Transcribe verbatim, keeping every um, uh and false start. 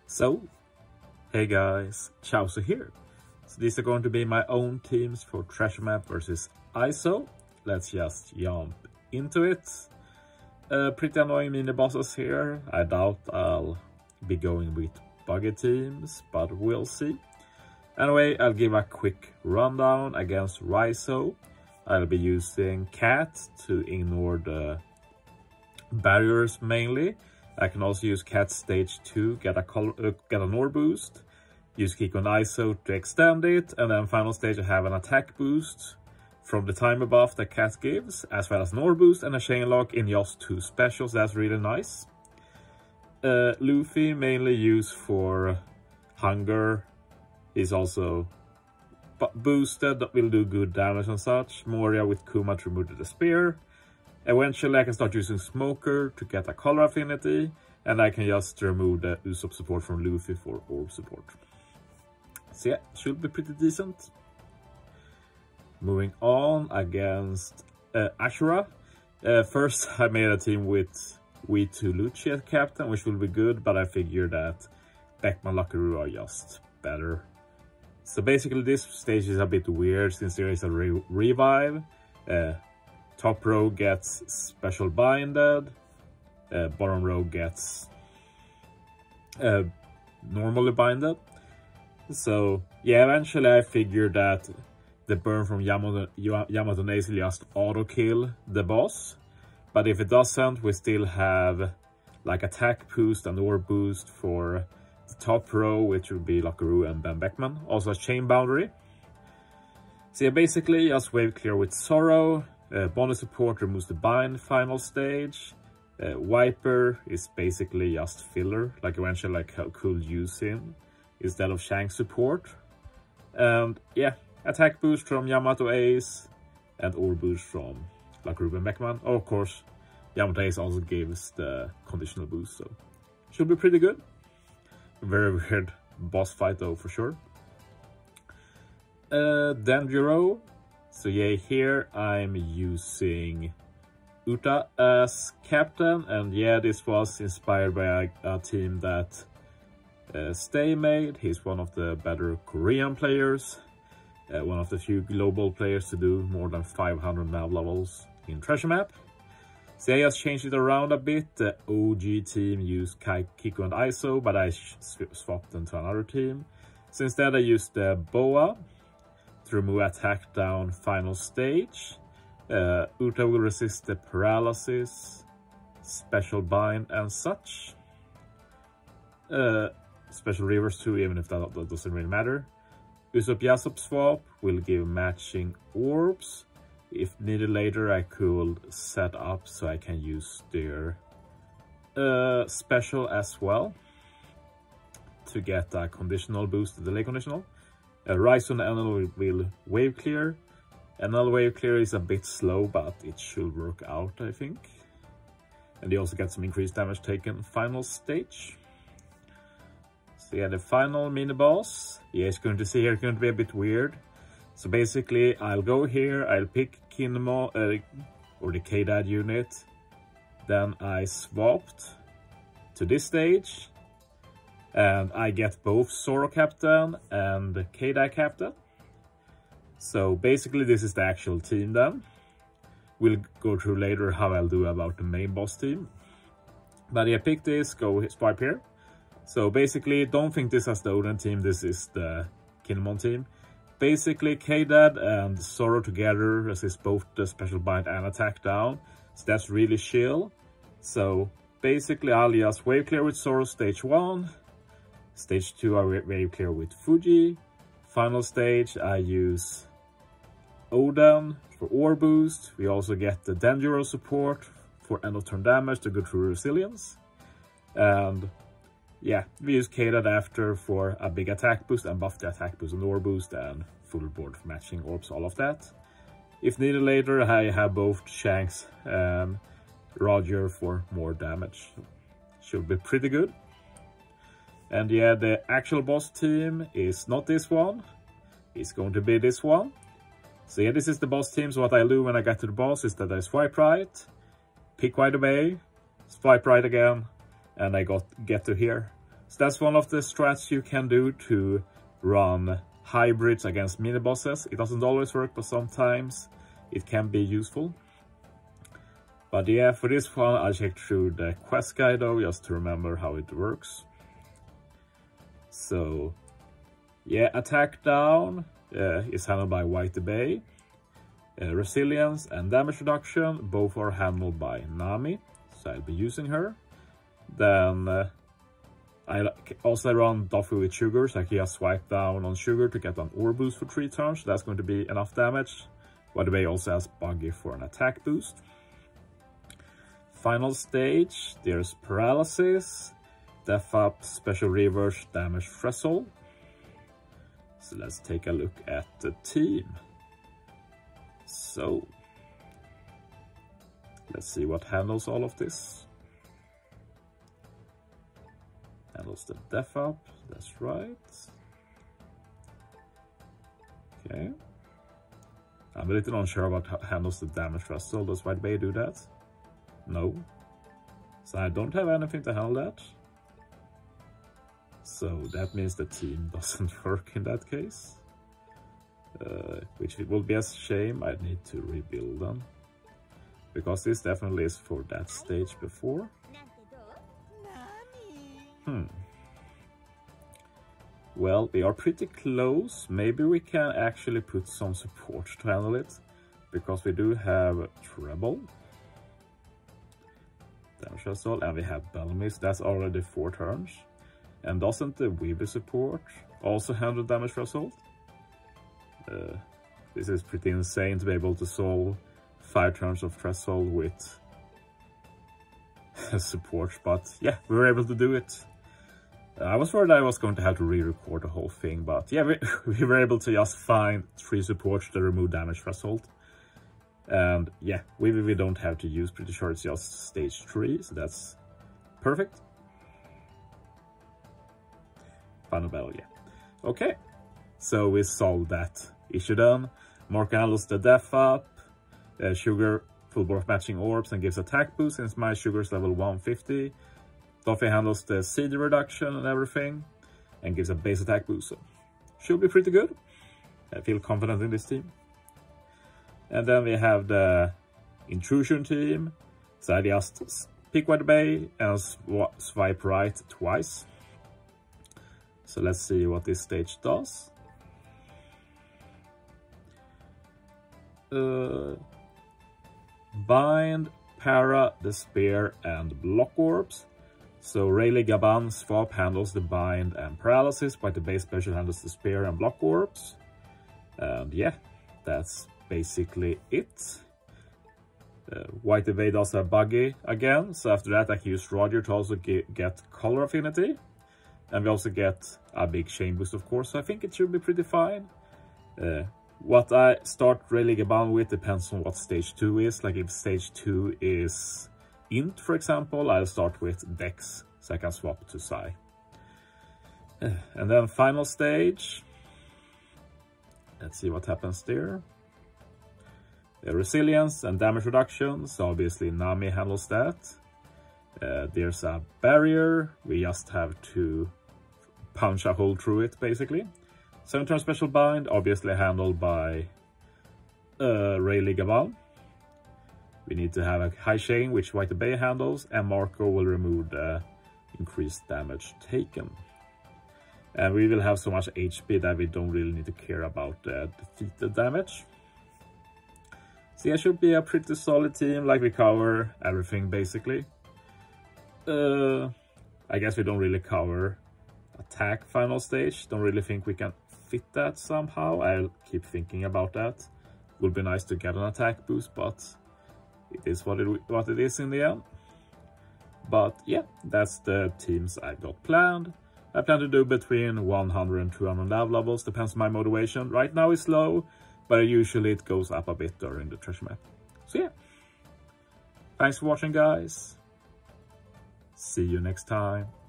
So, hey guys, Chauzu here. So these are going to be my own teams for Treasure Map versus Izo. Let's just jump into it. Uh, pretty annoying mini bosses here. I doubt I'll be going with buggy teams, but we'll see. Anyway, I'll give a quick rundown against Izo. I'll be using Cat to ignore the barriers mainly. I can also use Cat stage two, get a color, uh, get an ore boost. Use Kick on Izo to extend it, and then final stage I have an attack boost from the timer buff that Cat gives, as well as an ore boost and a chain lock in just two specials. That's really nice. Uh, Luffy mainly used for hunger. He's also boosted, that will do good damage and such. Moria with Kuma to remove the spear. Eventually I can start using Smoker to get a color affinity, and I can just remove the Usopp support from Luffy for orb support. So yeah, should be pretty decent. Moving on against uh, Ashura. Uh, first I made a team with We two Lucci as captain, which will be good, but I figured that Beckman Lakaru are just better. So basically this stage is a bit weird since there is a re revive. Uh, top row gets special binded, uh, bottom row gets uh, normally binded. So yeah, eventually I figured that the burn from Yamato, Yamato Nace will just auto kill the boss. But if it doesn't, we still have like attack boost and ore boost for the top row, which would be Lakaru and Ben Beckman. Also a chain boundary. So yeah, basically just wave clear with Sorrow. Uh, bonus support removes the bind final stage. Uh, Wiper is basically just filler, like eventually like how cool use him instead of Shank support. And yeah, attack boost from Yamato Ace and ore boost from Lakaru and Beckman. Oh, of course, Yamato Ace also gives the conditional boost, so should be pretty good. Very weird boss fight though, for sure. Uh, Denjiro. So yeah, here I'm using Uta as captain, and yeah, this was inspired by a, a team that uh, Stay made. He's one of the better Korean players, uh, one of the few global players to do more than five hundred nav levels in Treasure Map. So I just changed it around a bit. The O G team used Kiko and Izo, but I swapped them to another team. So instead I used the Boa to remove attack down final stage. Uh, Uta will resist the paralysis, special bind and such. Uh, special reverse too, even if that, that doesn't really matter. Usopp Yasop swap will give matching orbs. If needed later, I could set up so I can use their uh, special as well to get a conditional boost, the delay conditional. Uh, Rise on N L will, will wave clear. N L wave clear is a bit slow, but it should work out, I think. And you also get some increased damage taken final stage. So yeah, the final mini boss. Yeah, it's going to see here, it's going to be a bit weird. So basically, I'll go here, I'll pick Kinmo, uh, or the K-Dad unit. Then I swapped to this stage. And I get both Zoro Captain and K-Dad Captain. So basically this is the actual team then. We'll go through later how I'll do about the main boss team. But yeah, pick this, go swipe here. So basically, don't think this as the Odin team, this is the Kinemon team. Basically, K-Dad and Zoro together resist both the special bind and attack down. So that's really chill. So basically, I'll just wave clear with Zoro stage one. Stage two, I wave clear with Fuji. Final stage, I use Oden for ore boost. We also get the Denjiro support for end of turn damage to go through resilience. And yeah, we use K-Dad after for a big attack boost and buff the attack boost and ore boost and full board for matching orbs, all of that. If needed later, I have both Shanks and Roger for more damage. Should be pretty good. And yeah, the actual boss team is not this one. It's going to be this one. So yeah, this is the boss team. So what I do when I get to the boss is that I swipe right, pick right away, swipe right again, and I got get to here. So that's one of the strats you can do to run hybrids against mini bosses. It doesn't always work, but sometimes it can be useful. But yeah, for this one I checked through the quest guide though, just to remember how it works. So yeah, attack down uh, is handled by White Bay. Uh, resilience and damage reduction both are handled by Nami, so I'll be using her. Then uh, I also run Duffy with Sugar, so I can just swipe down on Sugar to get an ore boost for three turns. So that's going to be enough damage. By the way, also has Buggy for an attack boost. Final stage, there's Paralysis, Death Up, Special Reverse, Damage Threshold. So let's take a look at the team. So, let's see what handles all of this. Handles the Death Up, that's right. Okay. I'm a little unsure about how handles the damage threshold. Does White Bay do that? No. So I don't have anything to handle that. So that means the team doesn't work in that case. Uh, which it will be a shame. I need to rebuild them. Because this definitely is for that stage before. Hmm. Well, we are pretty close. Maybe we can actually put some support to handle it. Because we do have Treble. Damage Assault, and we have Bellamy's. That's already four turns. And doesn't the Weaver support also handle damage assault? Uh, this is pretty insane to be able to solve five turns of threshold with support, but yeah, we were able to do it. Uh, I was worried I was going to have to re-record the whole thing, but yeah, we, we were able to just find three supports to remove damage threshold. And yeah, we, we don't have to use, pretty sure it's just stage three, so that's perfect. Final battle, yeah. Okay, so we solved that issue done. Marco handles the Death Up, uh, Sugar full bar of matching orbs and gives attack boost since my Sugar's level one fifty. Duffy handles the C D reduction and everything and gives a base attack boost. So should be pretty good. I feel confident in this team. And then we have the Intrusion team. So I just pick White Bay and sw swipe right twice. So let's see what this stage does. Uh, bind, Para, Despair, and Block Orbs. So Rayleigh Gaban swap handles the Bind and Paralysis, while the base special handles Despair and Block Orbs. And yeah, that's basically it. Uh, White Evade does have Buggy again, so after that I can use Roger to also get, get Color Affinity. And we also get a big chain boost, of course, so I think it should be pretty fine. Uh, what I start Rayleigh Gaban with depends on what stage two is. Like if stage two is Int, for example, I'll start with Dex, so I can swap to Psi. Uh, and then final stage. Let's see what happens there. Uh, resilience and damage reduction, so obviously Nami handles that. Uh, there's a barrier, we just have to punch a hole through it, basically. seven turn special bind, obviously handled by uh, Rayleigh Gaban. We need to have a high chain, which White Bay handles, and Marco will remove the increased damage taken. And we will have so much H P that we don't really need to care about the defeated damage. So yeah, should be a pretty solid team, like we cover everything basically. Uh, I guess we don't really cover attack final stage. Don't really think we can fit that somehow. I'll keep thinking about that. Would be nice to get an attack boost, but it is what it, what it is in the end. But yeah, that's the teams I've got planned. I plan to do between one hundred and two hundred nav levels, depends on my motivation. Right now it's low, but usually it goes up a bit during the treasure map. So yeah, thanks for watching guys. See you next time.